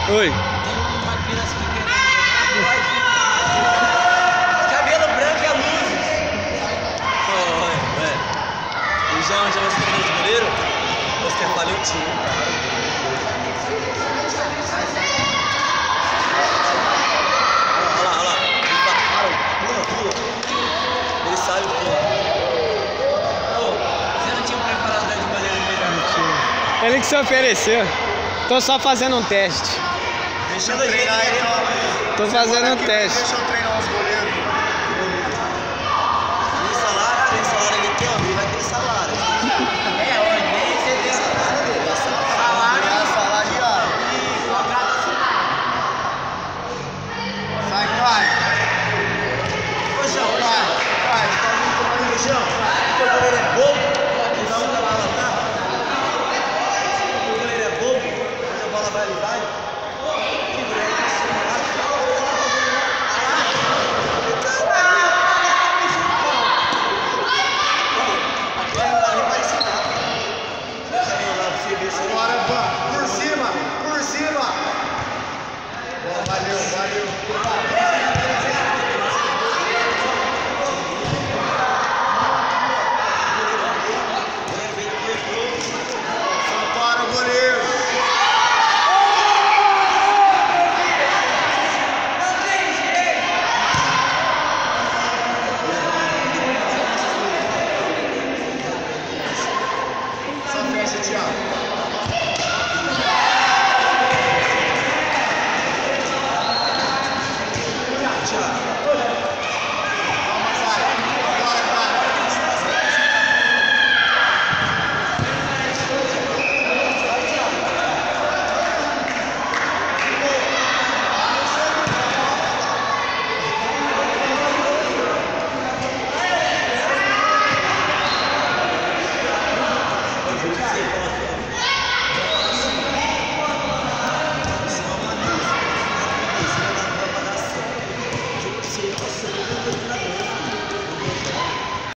Oi. Tem uma criança que quer cabelo branco e a luzes. Ué. O João já você quer de goleiro? Você quer falar o time, cara. Olha lá. Ele sabe tudo. Você não tinha preparado de goleiro melhor? Ele que se ofereceu. Tô só fazendo um teste. Deixa eu treinar aí, Tô fazendo um teste. Deixa eu treinar os goleiros. Tem salário ali tem, ó. Vai aquele salário. Onde? Você tem salário dele. Salariado. E contrato assinado. Sai, Caio. Ô, João, tá muito bom, João. O teu goleiro é bobo? Não, a bola tá. O teu goleiro é bobo? Quando a bola vai, ele vai. Que goleiro é esse?